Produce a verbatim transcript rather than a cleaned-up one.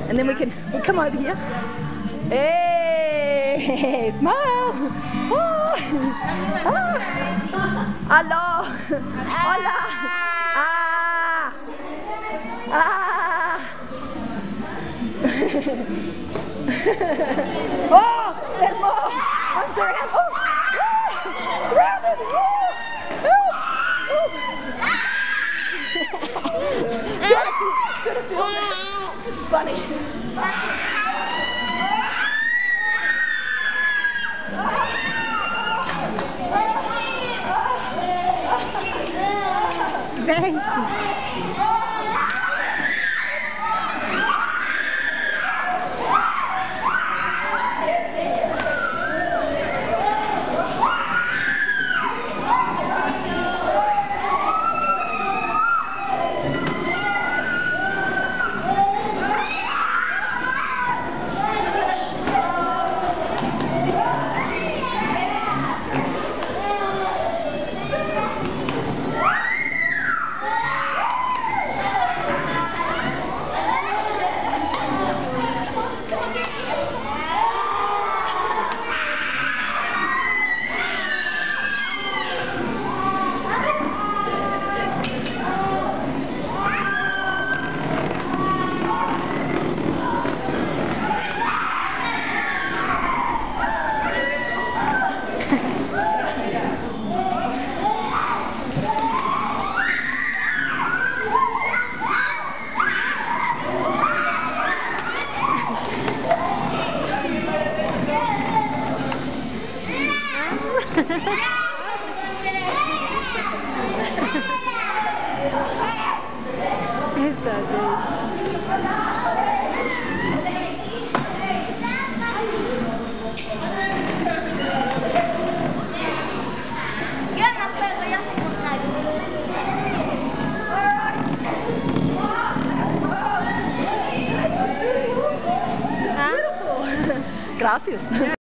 And then we can we'll come over here. Hey, smile. Oh. Oh. Hello. Hola. Ah. Ah. Oh, there's more. I'm surrounded. Oh. Oh. Surrounded. Oh. Oh. Do you want to film it? This is funny. Very sweet. It's so good. Gracias.